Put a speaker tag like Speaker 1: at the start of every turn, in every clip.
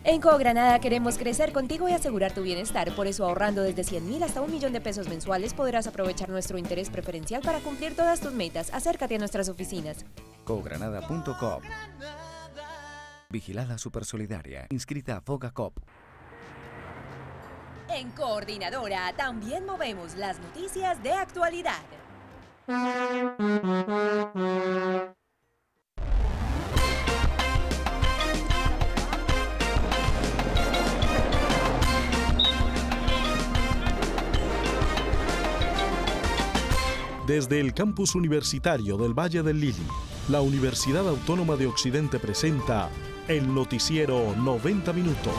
Speaker 1: En Cogranada queremos crecer contigo y asegurar tu bienestar. Por eso, ahorrando desde 100.000 hasta 1.000.000 de pesos mensuales, podrás aprovechar nuestro interés preferencial para cumplir todas tus metas. Acércate a nuestras oficinas.
Speaker 2: Cogranada.com. Vigilada Supersolidaria. Inscrita a Fogacop.
Speaker 1: En Coordinadora también movemos las noticias de actualidad.
Speaker 3: Desde el campus universitario del Valle del Lili, la Universidad Autónoma de Occidente presenta el noticiero 90 Minutos.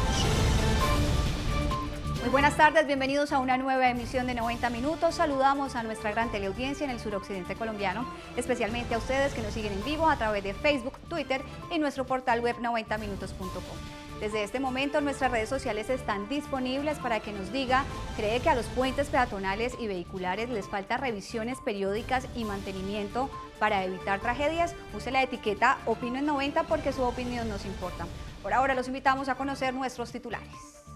Speaker 4: Muy buenas tardes, bienvenidos a una nueva emisión de 90 Minutos. Saludamos a nuestra gran teleaudiencia en el suroccidente colombiano, especialmente a ustedes que nos siguen en vivo a través de Facebook, Twitter y nuestro portal web 90minutos.com. Desde este momento nuestras redes sociales están disponibles para que nos diga, ¿cree que a los puentes peatonales y vehiculares les falta revisiones periódicas y mantenimiento para evitar tragedias? Use la etiqueta Opino en 90 porque su opinión nos importa. Por ahora los invitamos a conocer nuestros titulares.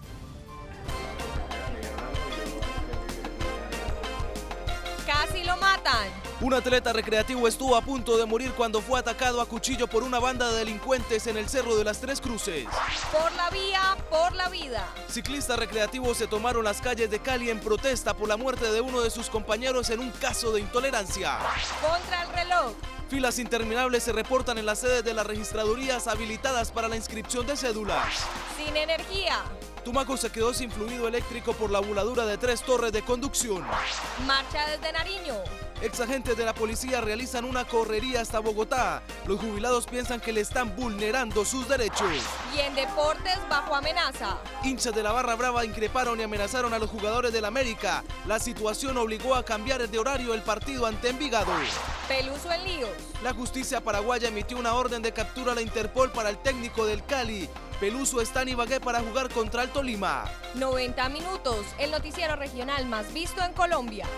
Speaker 5: Casi lo matan.
Speaker 6: Un atleta recreativo estuvo a punto de morir cuando fue atacado a cuchillo por una banda de delincuentes en el Cerro de las Tres Cruces.
Speaker 5: Por la vía, por la vida.
Speaker 6: Ciclistas recreativos se tomaron las calles de Cali en protesta por la muerte de uno de sus compañeros en un caso de intolerancia.
Speaker 5: Contra el reloj.
Speaker 6: Filas interminables se reportan en las sedes de las registradurías habilitadas para la inscripción de cédulas.
Speaker 5: Sin energía.
Speaker 6: Tumaco se quedó sin fluido eléctrico por la voladura de 3 torres de conducción.
Speaker 5: Marcha desde Nariño.
Speaker 6: Exagentes de la policía realizan una correría hasta Bogotá. Los jubilados piensan que le están vulnerando sus derechos.
Speaker 5: Y en deportes bajo amenaza.
Speaker 6: Hinchas de la Barra Brava increparon y amenazaron a los jugadores del América. La situación obligó a cambiar de horario el partido ante Envigado.
Speaker 5: Peluso en líos.
Speaker 6: La justicia paraguaya emitió una orden de captura a la Interpol para el técnico del Cali. Peluso está en Ibagué para jugar contra el Tolima.
Speaker 5: 90 Minutos, el noticiero regional más visto en Colombia.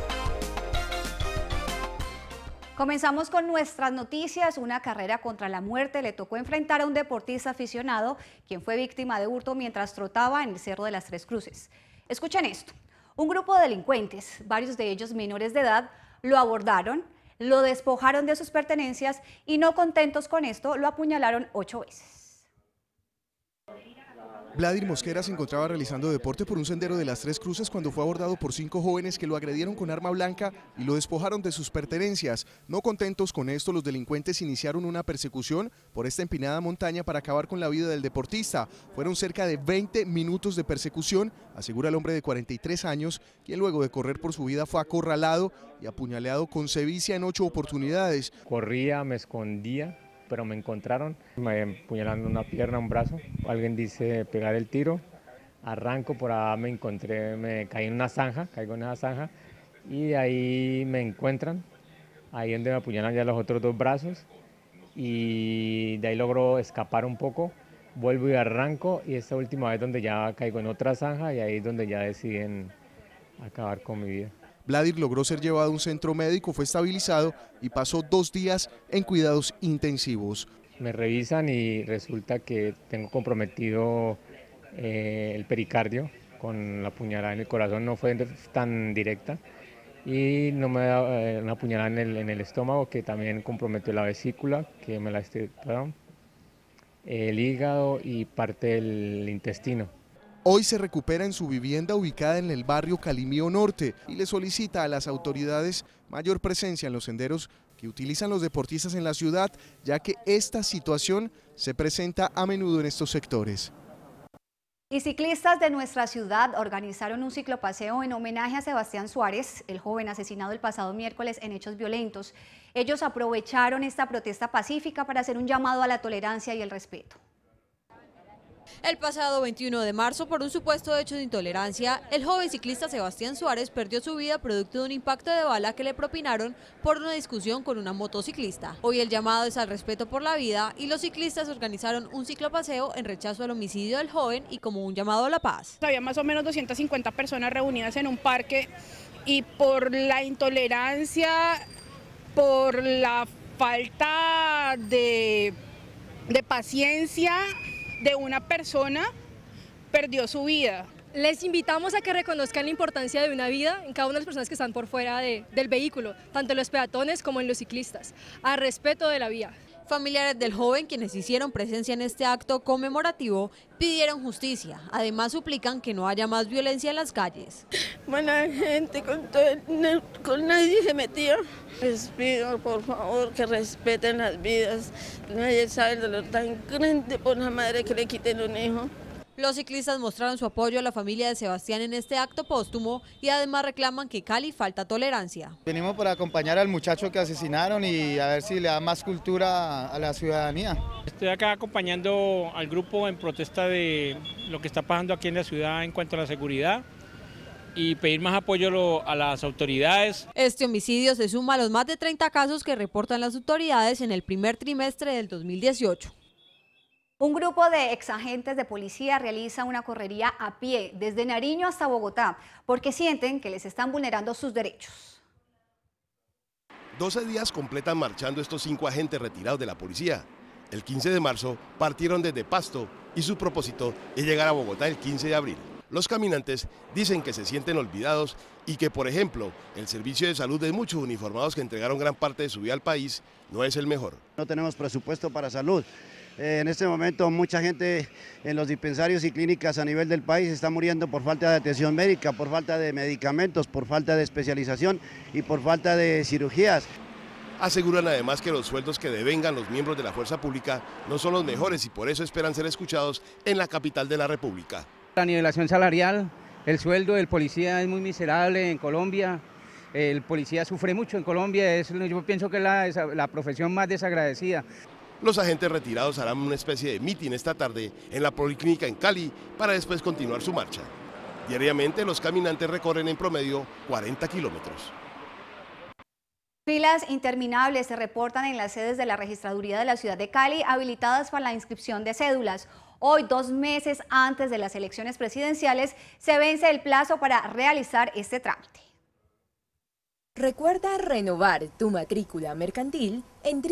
Speaker 4: Comenzamos con nuestras noticias. Una carrera contra la muerte le tocó enfrentar a un deportista aficionado, quien fue víctima de hurto mientras trotaba en el Cerro de las Tres Cruces. Escuchen esto. Un grupo de delincuentes, varios de ellos menores de edad, lo abordaron, lo despojaron de sus pertenencias y no contentos con esto, lo apuñalaron 8 veces.
Speaker 7: Vladir Mosquera se encontraba realizando deporte por un sendero de las Tres Cruces cuando fue abordado por 5 jóvenes que lo agredieron con arma blanca y lo despojaron de sus pertenencias. No contentos con esto, los delincuentes iniciaron una persecución por esta empinada montaña para acabar con la vida del deportista. Fueron cerca de 20 minutos de persecución, asegura el hombre de 43 años, quien luego de correr por su vida fue acorralado y apuñaleado con sevicia en 8 oportunidades.
Speaker 8: Corría, me escondía, pero me encontraron, me apuñalaron una pierna, un brazo. Alguien dice pegar el tiro, arranco, por ahí me encontré, me caí en una zanja, caigo en esa zanja y de ahí me encuentran, ahí donde me apuñalan ya los otros 2 brazos y de ahí logro escapar un poco, vuelvo y arranco y esta última vez donde ya caigo en otra zanja y ahí es donde ya deciden acabar con mi vida.
Speaker 7: Vladir logró ser llevado a un centro médico, fue estabilizado y pasó 2 días en cuidados intensivos.
Speaker 8: Me revisan y resulta que tengo comprometido el pericardio con la puñalada en el corazón, no fue tan directa y no me da una puñalada en el estómago que también comprometió la vesícula, que me la estirparon, el hígado y parte del intestino.
Speaker 7: Hoy se recupera en su vivienda ubicada en el barrio Calimío Norte y le solicita a las autoridades mayor presencia en los senderos que utilizan los deportistas en la ciudad, ya que esta situación se presenta a menudo en estos sectores.
Speaker 4: Y ciclistas de nuestra ciudad organizaron un ciclopaseo en homenaje a Sebastián Suárez, el joven asesinado el pasado miércoles en hechos violentos. Ellos aprovecharon esta protesta pacífica para hacer un llamado a la tolerancia y el respeto.
Speaker 5: El pasado 21 de marzo, por un supuesto hecho de intolerancia, el joven ciclista Sebastián Suárez perdió su vida producto de un impacto de bala que le propinaron por una discusión con una motociclista. Hoy el llamado es al respeto por la vida y los ciclistas organizaron un ciclopaseo en rechazo al homicidio del joven y como un llamado a la paz.
Speaker 9: Había más o menos 250 personas reunidas en un parque y por la intolerancia, por la falta de paciencia, de una persona perdió su vida.
Speaker 10: Les invitamos a que reconozcan la importancia de una vida en cada una de las personas que están por fuera del vehículo, tanto en los peatones como en los ciclistas, a respeto de la vía.
Speaker 5: Familiares del joven, quienes hicieron presencia en este acto conmemorativo, pidieron justicia. Además, suplican que no haya más violencia en las calles.
Speaker 11: Buena gente, con nadie se metía. Les pido, por favor, que respeten las vidas. Nadie sabe el dolor tan grande por una madre que le quiten un hijo.
Speaker 5: Los ciclistas mostraron su apoyo a la familia de Sebastián en este acto póstumo y además reclaman que Cali falta tolerancia.
Speaker 12: Venimos para acompañar al muchacho que asesinaron y a ver si le da más cultura a la ciudadanía.
Speaker 13: Estoy acá acompañando al grupo en protesta de lo que está pasando aquí en la ciudad en cuanto a la seguridad y pedir más apoyo a las autoridades.
Speaker 5: Este homicidio se suma a los más de 30 casos que reportan las autoridades en el primer trimestre del 2018.
Speaker 4: Un grupo de exagentes de policía realiza una correría a pie desde Nariño hasta Bogotá porque sienten que les están vulnerando sus derechos.
Speaker 14: 12 días completan marchando estos 5 agentes retirados de la policía. El 15 de marzo partieron desde Pasto y su propósito es llegar a Bogotá el 15 de abril. Los caminantes dicen que se sienten olvidados y que, por ejemplo, el servicio de salud de muchos uniformados que entregaron gran parte de su vida al país no es el mejor.
Speaker 15: No tenemos presupuesto para salud. En este momento mucha gente en los dispensarios y clínicas a nivel del país está muriendo por falta de atención médica, por falta de medicamentos, por falta de especialización y por falta de cirugías.
Speaker 14: Aseguran además que los sueldos que devengan los miembros de la fuerza pública no son los mejores y por eso esperan ser escuchados en la capital de la República.
Speaker 16: La nivelación salarial, el sueldo del policía es muy miserable en Colombia. El policía sufre mucho en Colombia, yo pienso que es la profesión más desagradecida.
Speaker 14: Los agentes retirados harán una especie de mitin esta tarde en la Policlínica en Cali para después continuar su marcha. Diariamente los caminantes recorren en promedio 40 kilómetros.
Speaker 4: Filas interminables se reportan en las sedes de la Registraduría de la ciudad de Cali habilitadas para la inscripción de cédulas. Hoy, 2 meses antes de las elecciones presidenciales, se vence el plazo para realizar este trámite.
Speaker 1: Recuerda renovar tu matrícula mercantil en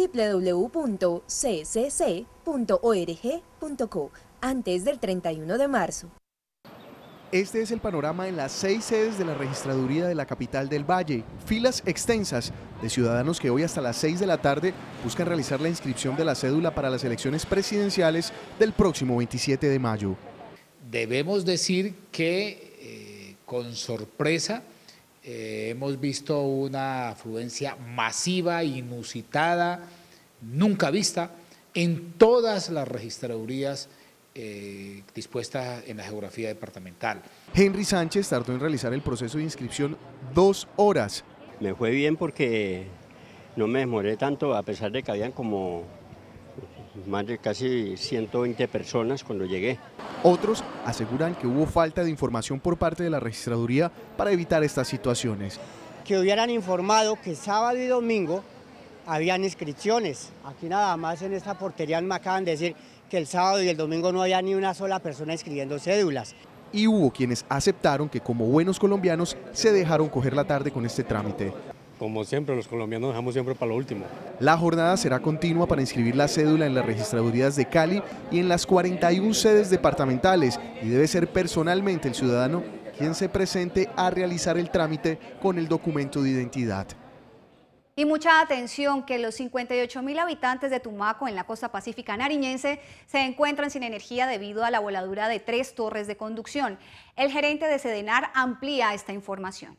Speaker 1: www.ccc.org.co antes del 31 de marzo.
Speaker 7: Este es el panorama en las 6 sedes de la Registraduría de la capital del Valle. Filas extensas de ciudadanos que hoy hasta las 6 de la tarde buscan realizar la inscripción de la cédula para las elecciones presidenciales del próximo 27 de mayo.
Speaker 17: Debemos decir que con sorpresa hemos visto una afluencia masiva, inusitada, nunca vista en todas las registradurías dispuestas en la geografía departamental.
Speaker 7: Henry Sánchez tardó en realizar el proceso de inscripción 2 horas.
Speaker 18: Me fue bien porque no me demoré tanto, a pesar de que habían como más de casi 120 personas cuando llegué.
Speaker 7: Otros aseguran que hubo falta de información por parte de la registraduría para evitar estas situaciones.
Speaker 19: Que hubieran informado que sábado y domingo habían inscripciones. Aquí nada más en esta portería me acaban de decir que el sábado y el domingo no había ni una sola persona inscribiendo cédulas.
Speaker 7: Y hubo quienes aceptaron que como buenos colombianos se dejaron coger la tarde con este trámite.
Speaker 20: Como siempre, los colombianos dejamos siempre para lo último.
Speaker 7: La jornada será continua para inscribir la cédula en las registradurías de Cali y en las 41 sedes departamentales y debe ser personalmente el ciudadano quien se presente a realizar el trámite con el documento de identidad.
Speaker 4: Y mucha atención que los 58.000 habitantes de Tumaco en la costa pacífica nariñense se encuentran sin energía debido a la voladura de 3 torres de conducción. El gerente de Sedenar amplía esta información.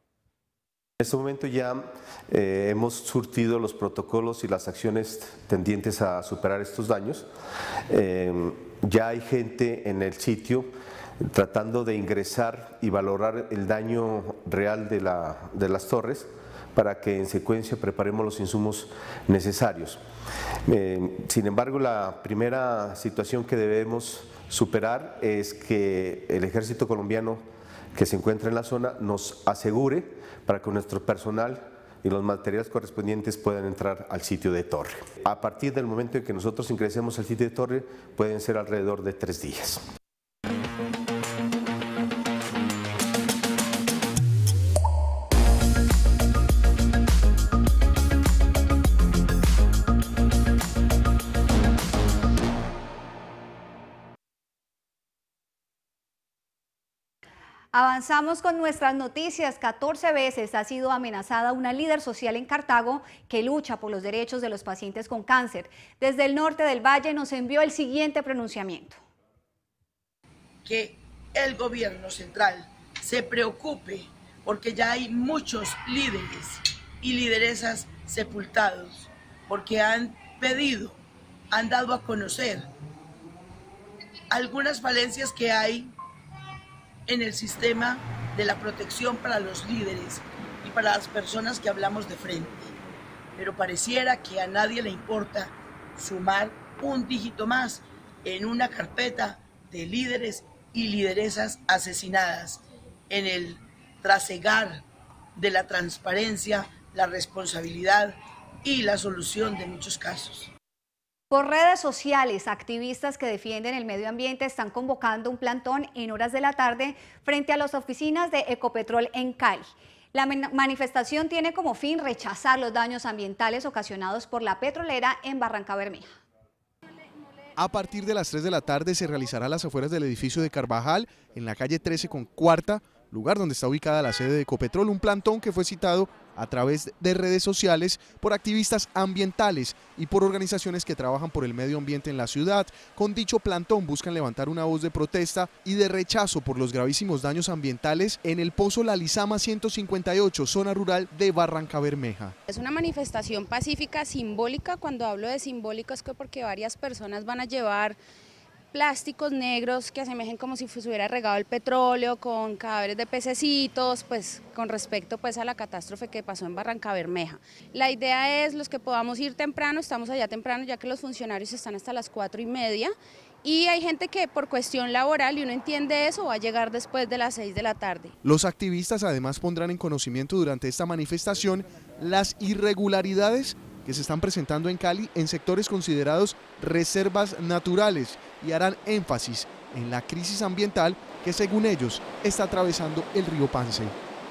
Speaker 21: En este momento ya hemos surtido los protocolos y las acciones tendientes a superar estos daños. Ya hay gente en el sitio tratando de ingresar y valorar el daño real de las torres para que en secuencia preparemos los insumos necesarios. Sin embargo, la primera situación que debemos superar es que el ejército colombiano que se encuentra en la zona nos asegure para que nuestro personal y los materiales correspondientes puedan entrar al sitio de torre. A partir del momento en que nosotros ingresemos al sitio de torre, pueden ser alrededor de 3 días.
Speaker 4: Avanzamos con nuestras noticias. 14 veces ha sido amenazada una líder social en Cartago que lucha por los derechos de los pacientes con cáncer. Desde el norte del Valle nos envió el siguiente pronunciamiento.
Speaker 2: Que el gobierno central se preocupe porque ya hay muchos líderes y lideresas sepultados porque han pedido, han dado a conocer algunas falencias que hay en el sistema de la protección para los líderes y para las personas que hablamos de frente. Pero pareciera que a nadie le importa sumar un dígito más en una carpeta de líderes y lideresas asesinadas en el trasegar de la transparencia, la responsabilidad y la solución de muchos casos.
Speaker 4: Por redes sociales, activistas que defienden el medio ambiente están convocando un plantón en horas de la tarde frente a las oficinas de Ecopetrol en Cali. La manifestación tiene como fin rechazar los daños ambientales ocasionados por la petrolera en Barrancabermeja.
Speaker 7: A partir de las 3 de la tarde se realizará a las afueras del edificio de Carvajal, en la calle 13 con cuarta, lugar donde está ubicada la sede de Ecopetrol, un plantón que fue citado a través de redes sociales por activistas ambientales y por organizaciones que trabajan por el medio ambiente en la ciudad. Con dicho plantón buscan levantar una voz de protesta y de rechazo por los gravísimos daños ambientales en el pozo La Lizama 158, zona rural de Barrancabermeja.
Speaker 9: Es una manifestación pacífica, simbólica. Cuando hablo de simbólico es que porque varias personas van a llevar plásticos negros que asemejen como si se hubiera regado el petróleo, con cadáveres de pececitos, pues con respecto pues a la catástrofe que pasó en Barrancabermeja. La idea es los que podamos ir temprano, estamos allá temprano ya que los funcionarios están hasta las 4:30 y hay gente que por cuestión laboral, y uno entiende eso, va a llegar después de las 6 de la tarde.
Speaker 7: Los activistas además pondrán en conocimiento durante esta manifestación las irregularidades que se están presentando en Cali en sectores considerados reservas naturales y harán énfasis en la crisis ambiental que según ellos está atravesando el río Pance.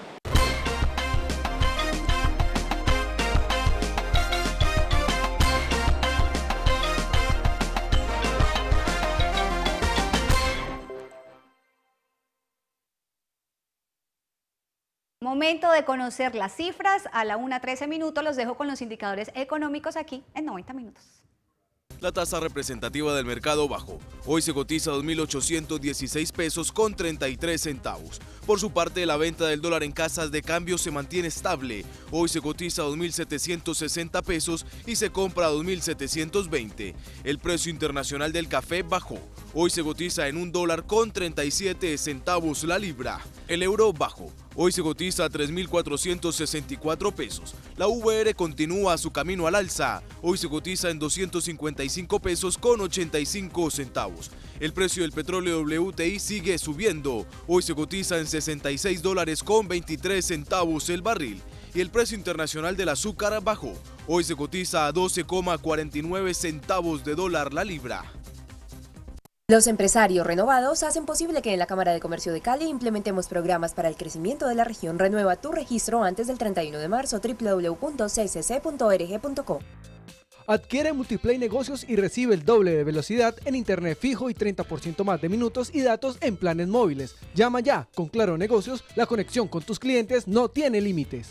Speaker 4: Momento de conocer las cifras. A la 1:13 los dejo con los indicadores económicos aquí en 90 minutos.
Speaker 6: La tasa representativa del mercado bajó. Hoy se cotiza 2.816 pesos con 33 centavos. Por su parte, la venta del dólar en casas de cambio se mantiene estable. Hoy se cotiza 2.760 pesos y se compra 2.720. El precio internacional del café bajó. Hoy se cotiza en $1 con 37 centavos la libra. El euro bajó. Hoy se cotiza a 3.464 pesos. La VR continúa su camino al alza. Hoy se cotiza en 255 pesos con 85 centavos. El precio del petróleo WTI sigue subiendo. Hoy se cotiza en $66 con 23 centavos el barril. Y el precio internacional del azúcar bajó. Hoy se cotiza a 12,49 centavos de dólar la libra.
Speaker 1: Los empresarios renovados hacen posible que en la Cámara de Comercio de Cali implementemos programas para el crecimiento de la región. Renueva tu registro antes del 31 de marzo, www.ccc.org.co.
Speaker 22: Adquiere Multiplay Negocios y recibe el doble de velocidad en internet fijo y 30% más de minutos y datos en planes móviles. Llama ya, con Claro Negocios, la conexión con tus clientes no tiene límites.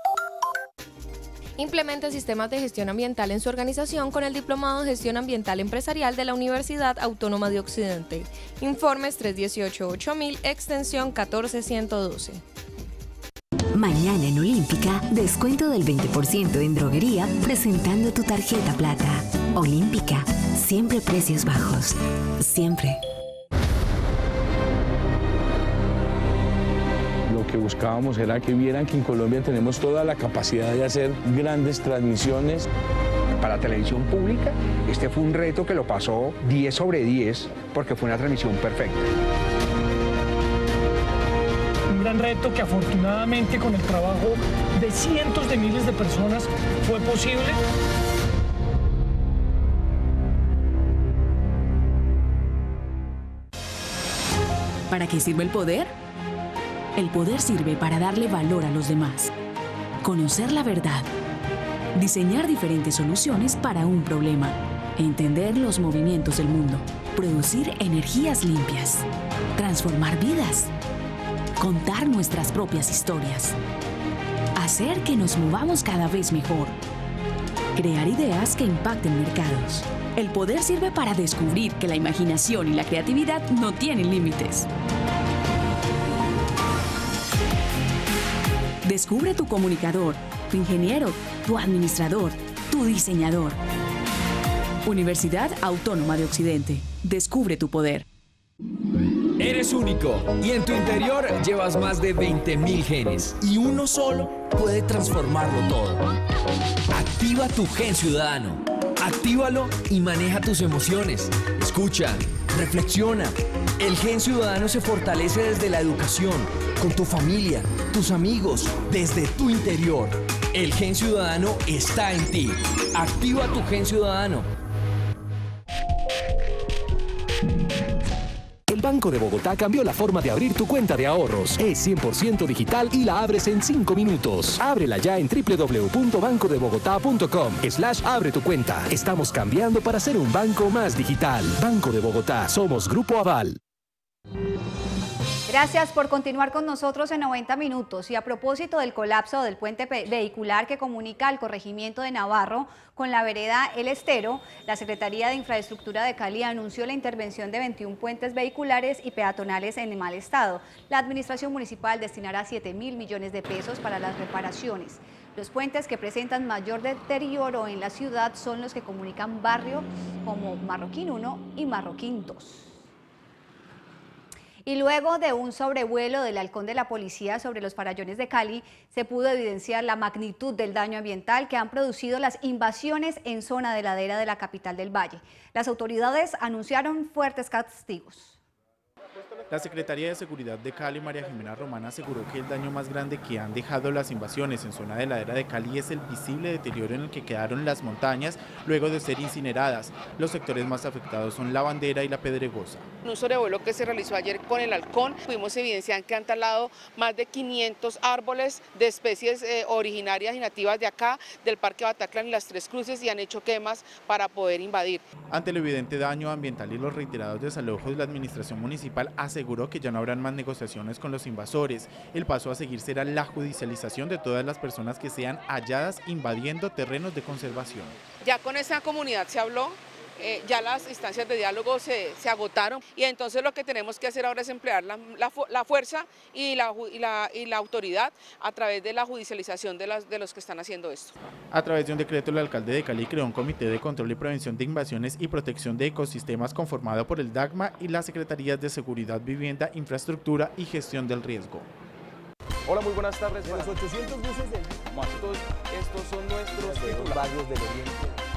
Speaker 23: Implementa sistemas de gestión ambiental en su organización con el Diplomado de Gestión Ambiental Empresarial de la Universidad Autónoma de Occidente. Informes 318-8000, extensión 14112.
Speaker 24: Mañana en Olímpica, descuento del 20% en droguería presentando tu tarjeta plata. Olímpica, siempre precios bajos. Siempre.
Speaker 25: Lo que buscábamos era que vieran que en Colombia tenemos toda la capacidad de hacer grandes transmisiones.
Speaker 26: Para televisión pública, este fue un reto que lo pasó 10 sobre 10 porque fue una transmisión perfecta.
Speaker 27: Un gran reto que afortunadamente con el trabajo de cientos de miles de personas fue posible.
Speaker 24: ¿Para qué sirve el poder? El poder sirve para darle valor a los demás, conocer la verdad, diseñar diferentes soluciones para un problema, entender los movimientos del mundo, producir energías limpias, transformar vidas. contar nuestras propias historias, hacer que nos movamos cada vez mejor, crear ideas que impacten mercados. El poder sirve para descubrir que la imaginación y la creatividad no tienen límites. Descubre tu comunicador, tu ingeniero, tu administrador, tu diseñador. Universidad Autónoma de Occidente. Descubre tu poder.
Speaker 3: Eres único y en tu interior llevas más de 20.000 genes y uno solo puede transformarlo todo. Activa tu Gen Ciudadano. Actívalo y maneja tus emociones. Escucha, reflexiona. El Gen Ciudadano se fortalece desde la educación, con tu familia, tus amigos, desde tu interior. El Gen Ciudadano está en ti. Activa tu Gen Ciudadano.
Speaker 5: El Banco de Bogotá cambió la forma de abrir tu cuenta de ahorros. Es 100% digital y la abres en 5 minutos. Ábrela ya en www.bancodebogotá.com/abre tu cuenta. Estamos cambiando para ser un banco más digital. Banco de Bogotá. Somos Grupo Aval.
Speaker 4: Gracias por continuar con nosotros en 90 minutos. Y a propósito del colapso del puente vehicular que comunica al corregimiento de Navarro con la vereda El Estero, la Secretaría de Infraestructura de Cali anunció la intervención de 21 puentes vehiculares y peatonales en mal estado. La administración municipal destinará 7.000 millones de pesos para las reparaciones. Los puentes que presentan mayor deterioro en la ciudad son los que comunican barrios como Marroquín 1 y Marroquín 2. Y luego de un sobrevuelo del halcón de la policía sobre los farallones de Cali, se pudo evidenciar la magnitud del daño ambiental que han producido las invasiones en zona de ladera de la capital del Valle. Las autoridades anunciaron fuertes castigos.
Speaker 8: La Secretaría de Seguridad de Cali, María Jimena Román, aseguró que el daño más grande que han dejado las invasiones en zona de ladera de Cali es el visible deterioro en el que quedaron las montañas luego de ser incineradas. Los sectores más afectados son La Bandera y La Pedregosa.
Speaker 10: En un sobrevuelo que se realizó ayer con el halcón, pudimos evidenciar que han talado más de 500 árboles de especies originarias y nativas de acá, del Parque Bataclan y Las Tres Cruces, y han hecho quemas para poder invadir.
Speaker 8: Ante el evidente daño ambiental y los reiterados desalojos, la administración municipal aseguró que ya no habrán más negociaciones con los invasores. El paso a seguir será la judicialización de todas las personas que sean halladas invadiendo terrenos de conservación.
Speaker 10: Ya con esa comunidad se habló, ya las instancias de diálogo se agotaron, y entonces lo que tenemos que hacer ahora es emplear la fuerza y la autoridad a través de la judicialización de los que están haciendo esto.
Speaker 8: A través de un decreto, el alcalde de Cali creó un comité de control y prevención de invasiones y protección de ecosistemas conformado por el DAGMA y las Secretarías de Seguridad, Vivienda, Infraestructura y Gestión del Riesgo.
Speaker 11: Hola, muy buenas tardes. De los 800 buses del estos son nuestros barrios del Oriente.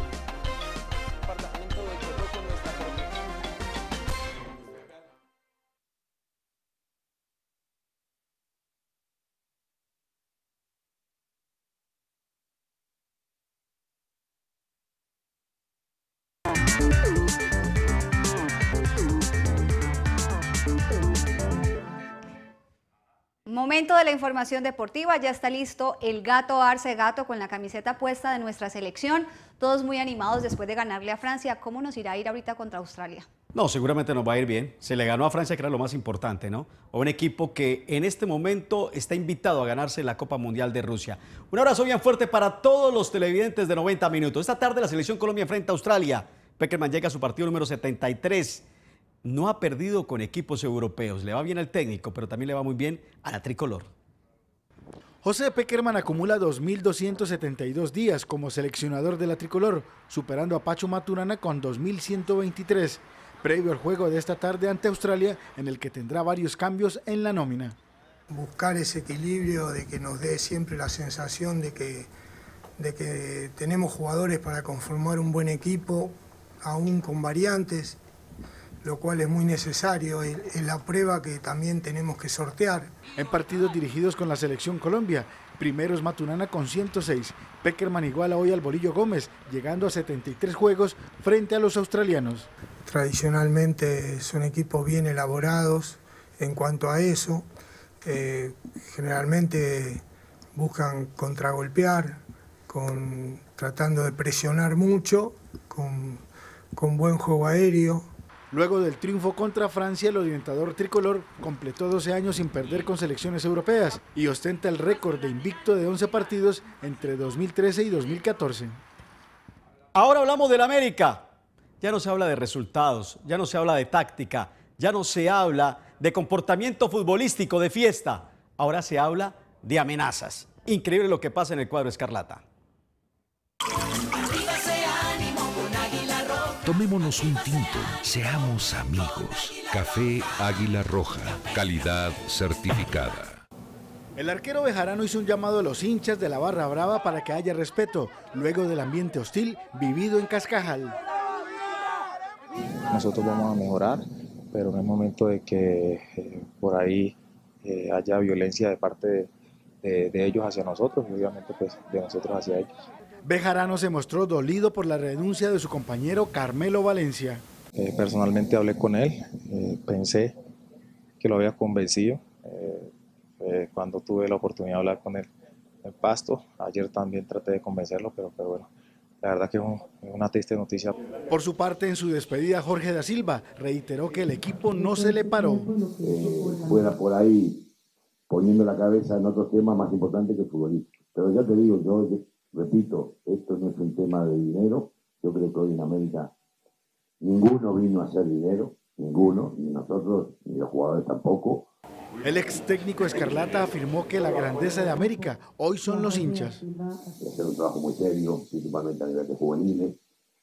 Speaker 4: Momento de la información deportiva, ya está listo el Gato Arce Gato con la camiseta puesta de nuestra selección, todos muy animados después de ganarle a Francia. ¿Cómo nos irá a ir ahorita contra Australia?
Speaker 12: No, seguramente nos va a ir bien. Se le ganó a Francia, que era lo más importante, ¿no? A un equipo que en este momento está invitado a ganarse la Copa Mundial de Rusia. Un abrazo bien fuerte para todos los televidentes de 90 minutos. Esta tarde la selección Colombia enfrenta a Australia. Pekerman llega a su partido número 73. No ha perdido con equipos europeos. Le va bien al técnico, pero también le va muy bien a la tricolor.
Speaker 13: José Pekerman acumula 2.272 días como seleccionador de la tricolor, superando a Pacho Maturana con 2.123, previo al juego de esta tarde ante Australia, en el que tendrá varios cambios en la nómina.
Speaker 28: Buscar ese equilibrio de que nos dé siempre la sensación de que tenemos jugadores para conformar un buen equipo, aún con variantes, lo cual es muy necesario, es la prueba que también tenemos que sortear.
Speaker 13: En partidos dirigidos con la selección Colombia, primero es Maturana con 106, Pekerman iguala hoy al Bolillo Gómez, llegando a 73 juegos frente a los australianos.
Speaker 28: Tradicionalmente son equipos bien elaborados en cuanto a eso, generalmente buscan contragolpear, tratando de presionar mucho, con buen juego aéreo.
Speaker 13: Luego del triunfo contra Francia, el orientador tricolor completó 12 años sin perder con selecciones europeas y ostenta el récord de invicto de 11 partidos entre 2013 y 2014.
Speaker 12: Ahora hablamos del América. Ya no se habla de resultados, ya no se habla de táctica, ya no se habla de comportamiento futbolístico, de fiesta. Ahora se habla de amenazas. Increíble lo que pasa en el cuadro escarlata.
Speaker 14: Tomémonos un tinto, seamos amigos. Café Águila Roja, calidad certificada.
Speaker 13: El arquero bejarano hizo un llamado a los hinchas de la Barra Brava para que haya respeto, luego del ambiente hostil vivido en Cascajal.
Speaker 15: Nosotros vamos a mejorar, pero no es momento de que por ahí haya violencia de parte de ellos hacia nosotros y obviamente pues de nosotros hacia ellos.
Speaker 13: Bejarano se mostró dolido por la renuncia de su compañero Carmelo Valencia.
Speaker 15: Personalmente hablé con él, pensé que lo había convencido cuando tuve la oportunidad de hablar con él en Pasto. Ayer también traté de convencerlo, pero bueno, la verdad que es una triste noticia.
Speaker 13: Por su parte, en su despedida, Jorge da Silva reiteró que el equipo no se le paró.
Speaker 16: Fuera por ahí poniendo la cabeza en otros temas más importantes que el futbolista. Pero ya te digo, yo repito, esto no es un tema de dinero. Yo creo que hoy en América ninguno vino a hacer dinero, ninguno, ni nosotros, ni los jugadores tampoco.
Speaker 13: El ex técnico escarlata afirmó que la grandeza de América hoy son los hinchas.
Speaker 16: Hacer un trabajo muy serio, principalmente a nivel de juveniles,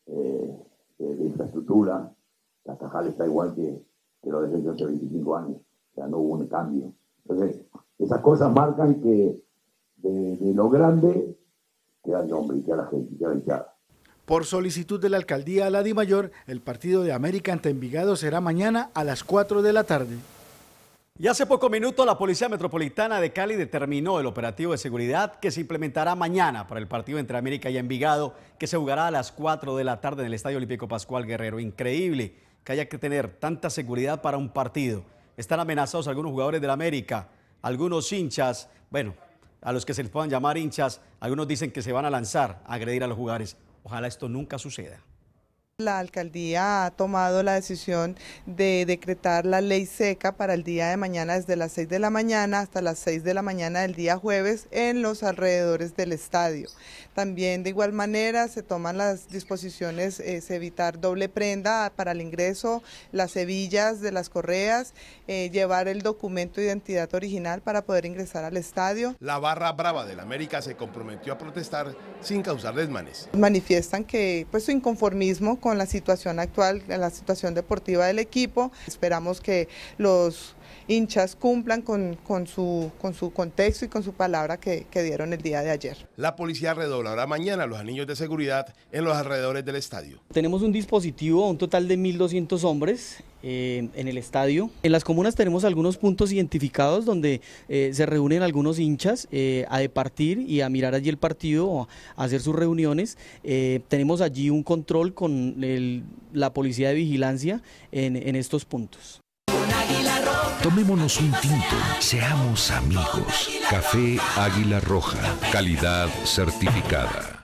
Speaker 16: de infraestructura. Cascajal está igual que lo dejé yo hace 25 años, o sea, no hubo un cambio. Entonces, esas cosas marcan que de lo grande queda el nombre y queda la gente, queda la hinchada.
Speaker 13: Por solicitud de la alcaldía La Dimayor, el partido de América ante Envigado será mañana a las 4 de la tarde.
Speaker 12: Y hace pocos minutos la Policía Metropolitana de Cali determinó el operativo de seguridad que se implementará mañana para el partido entre América y Envigado, que se jugará a las 4 de la tarde en el Estadio Olímpico Pascual Guerrero. Increíble que haya que tener tanta seguridad para un partido. Están amenazados algunos jugadores del América, algunos hinchas, bueno, a los que se les puedan llamar hinchas, algunos dicen que se van a lanzar a agredir a los jugadores. Ojalá esto nunca suceda.
Speaker 17: La alcaldía ha tomado la decisión de decretar la ley seca para el día de mañana desde las 6 de la mañana hasta las 6 de la mañana del día jueves en los alrededores del estadio. También de igual manera se toman las disposiciones, evitar doble prenda para el ingreso, las hebillas de las correas, llevar el documento de identidad original para poder ingresar al estadio.
Speaker 18: La Barra Brava del América se comprometió a protestar sin causar desmanes.
Speaker 17: Manifiestan que su inconformismo con la situación actual, la situación deportiva del equipo. Esperamos que los hinchas cumplan con su contexto y con su palabra que dieron el día de ayer.
Speaker 18: La policía redoblará mañana los anillos de seguridad en los alrededores del estadio.
Speaker 19: Tenemos un dispositivo, un total de 1.200 hombres en el estadio. En las comunas tenemos algunos puntos identificados donde se reúnen algunos hinchas a departir y a mirar allí el partido, a hacer sus reuniones. Tenemos allí un control con la policía de vigilancia en estos puntos.
Speaker 14: Tomémonos un tinto, seamos amigos. Café Águila Roja, calidad certificada.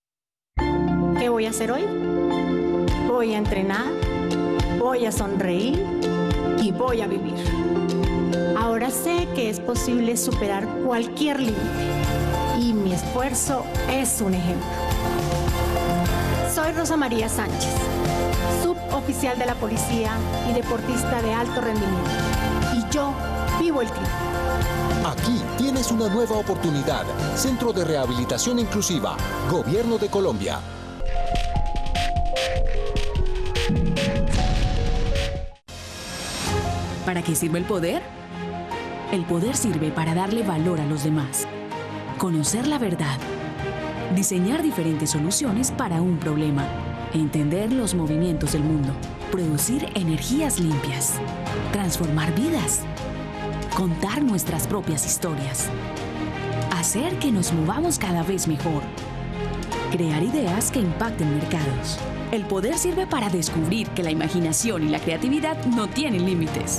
Speaker 20: ¿Qué voy a hacer hoy? Voy a entrenar, voy a sonreír y voy a vivir. Ahora sé que es posible superar cualquier límite y mi esfuerzo es un ejemplo. Soy Rosa María Sánchez, suboficial de la policía y deportista de alto rendimiento. Y yo vivo el triunfo.
Speaker 5: Aquí tienes una nueva oportunidad. Centro de Rehabilitación Inclusiva. Gobierno de Colombia.
Speaker 24: ¿Para qué sirve el poder? El poder sirve para darle valor a los demás, conocer la verdad, diseñar diferentes soluciones para un problema, entender los movimientos del mundo, producir energías limpias, transformar vidas, contar nuestras propias historias, hacer que nos movamos cada vez mejor, crear ideas que impacten mercados. El poder sirve para descubrir que la imaginación y la creatividad no tienen límites.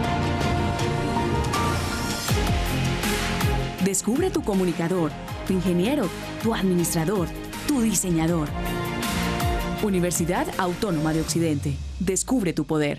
Speaker 24: Descubre tu comunicador, tu ingeniero, tu administrador, tu diseñador. Universidad Autónoma de Occidente. Descubre tu poder.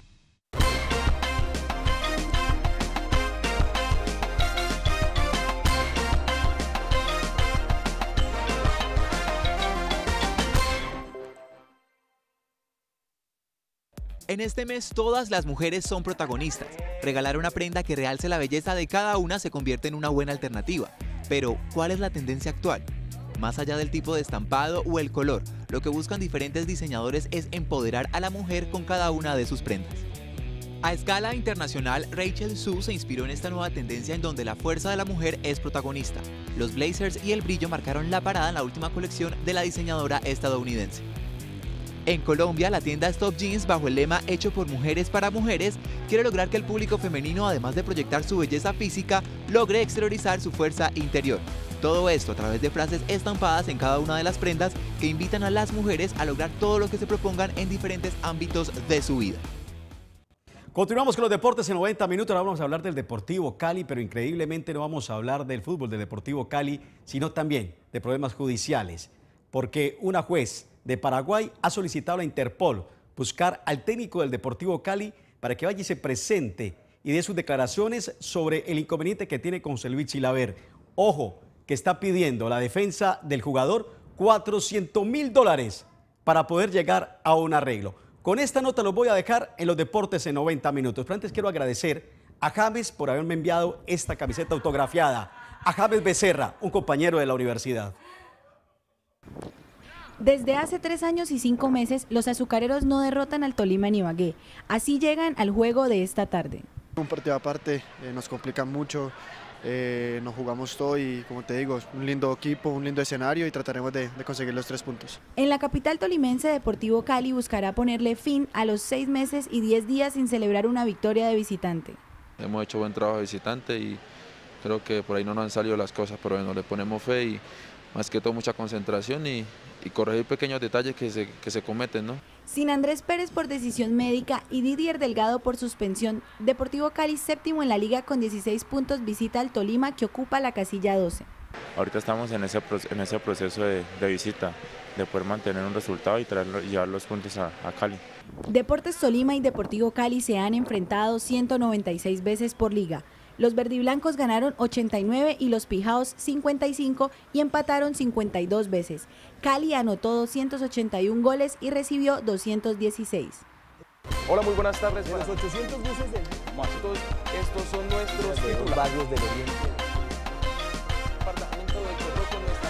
Speaker 1: En este mes todas las mujeres son protagonistas. Regalar una prenda que realce la belleza de cada una se convierte en una buena alternativa. Pero, ¿cuál es la tendencia actual? Más allá del tipo de estampado o el color, lo que buscan diferentes diseñadores es empoderar a la mujer con cada una de sus prendas. A escala internacional, Rachel Su se inspiró en esta nueva tendencia en donde la fuerza de la mujer es protagonista. Los blazers y el brillo marcaron la parada en la última colección de la diseñadora estadounidense. En Colombia, la tienda Stop Jeans, bajo el lema Hecho por Mujeres para Mujeres, quiere lograr que el público femenino, además de proyectar su belleza física, logre exteriorizar su fuerza interior. Todo esto a través de frases estampadas en cada una de las prendas que invitan a las mujeres a lograr todo lo que se propongan en diferentes ámbitos de su vida.
Speaker 12: Continuamos con los deportes en 90 minutos. Ahora vamos a hablar del Deportivo Cali, pero increíblemente no vamos a hablar del fútbol del Deportivo Cali, sino también de problemas judiciales, porque una juez de Paraguay ha solicitado a la Interpol buscar al técnico del Deportivo Cali para que vaya y se presente y dé sus declaraciones sobre el inconveniente que tiene con José Luis Chilaver. Ojo, que está pidiendo la defensa del jugador $400.000 para poder llegar a un arreglo. Con esta nota los voy a dejar en los deportes en 90 minutos. Pero antes quiero agradecer a James por haberme enviado esta camiseta autografiada. A James Becerra, un compañero de la universidad.
Speaker 2: Desde hace 3 años y 5 meses, los azucareros no derrotan al Tolima en Ibagué. Así llegan al juego de esta tarde.
Speaker 6: Un partido aparte, nos complica mucho, nos jugamos todo y, como te digo, es un lindo equipo, un lindo escenario y trataremos de conseguir los 3 puntos.
Speaker 2: En la capital tolimense, Deportivo Cali buscará ponerle fin a los 6 meses y 10 días sin celebrar una victoria de visitante.
Speaker 7: Hemos hecho buen trabajo de visitante y creo que por ahí no nos han salido las cosas, pero bueno, le ponemos fe y más que todo mucha concentración y corregir pequeños detalles que se cometen, ¿no?
Speaker 2: Sin Andrés Pérez por decisión médica y Didier Delgado por suspensión, Deportivo Cali, séptimo en la liga con 16 puntos, visita al Tolima, que ocupa la casilla 12.
Speaker 9: Ahorita estamos en ese proceso de visita, de poder mantener un resultado y llevar los puntos a Cali.
Speaker 2: Deportes Tolima y Deportivo Cali se han enfrentado 196 veces por liga. Los verdiblancos ganaron 89 y los pijaos 55 y empataron 52 veces. Cali anotó 281 goles y recibió 216.
Speaker 11: Hola, muy buenas tardes. De los 800 buses del estos son nuestros barrios del Oriente. Departamento de Chorro con nuestra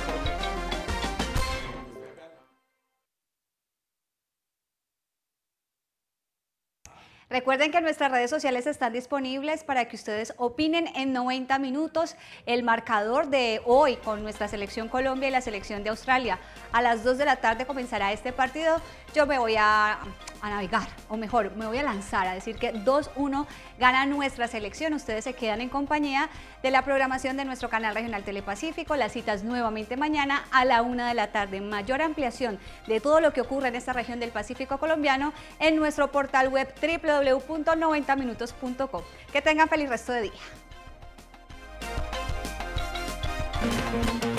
Speaker 4: Recuerden que nuestras redes sociales están disponibles para que ustedes opinen en 90 minutos el marcador de hoy con nuestra selección Colombia y la selección de Australia. A las 2 de la tarde comenzará este partido. Yo me voy a navegar, o mejor, me voy a lanzar a decir que 2-1 gana nuestra selección. Ustedes se quedan en compañía de la programación de nuestro canal regional Telepacífico. Las citas nuevamente mañana a la 1 de la tarde. Mayor ampliación de todo lo que ocurre en esta región del Pacífico colombiano en nuestro portal web www.90minutos.com. Que tengan feliz resto de día.